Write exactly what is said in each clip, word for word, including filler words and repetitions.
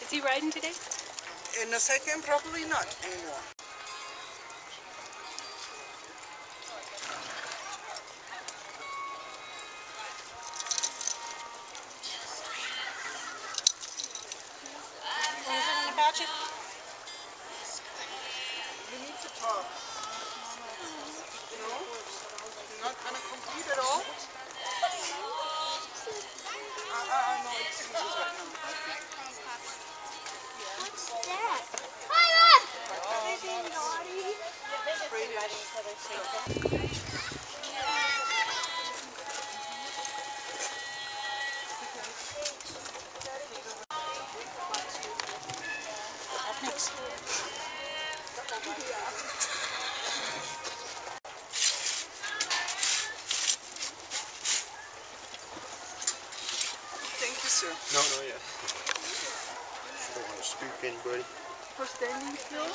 Is he riding today? In a second, probably not anymore. Anything about you? You need to talk. No? You're not gonna compete at all? Uh, uh, no excuses right now. What's that? Hi, Mom! Are they being naughty? Yeah, they just British. inviting each other to Thanks. Thank you, sir. No, no, yeah. Don't want to spook anybody. For standing still?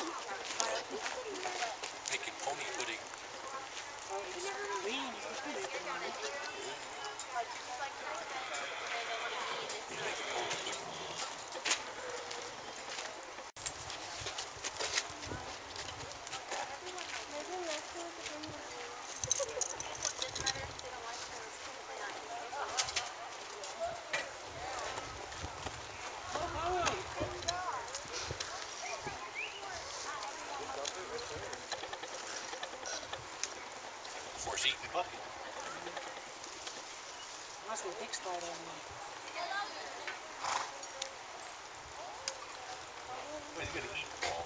Making pony pudding. Horse eating bucket. Must be a big spider in there. Well, he's gonna eat the ball.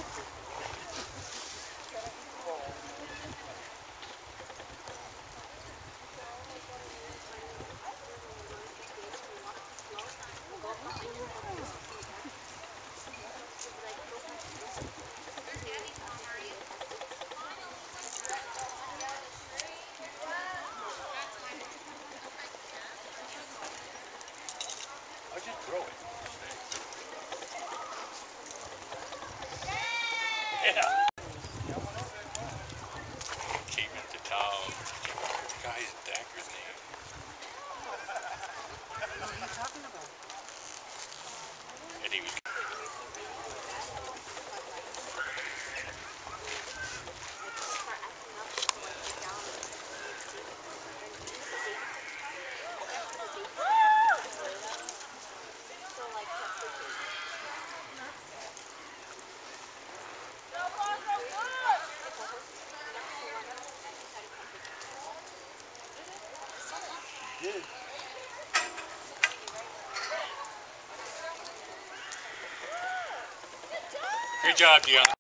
I'll just throw it. Yeah. Came into town. The guy's Dagger's name. What are you talking about? And he was. Did. Great job, Deanna.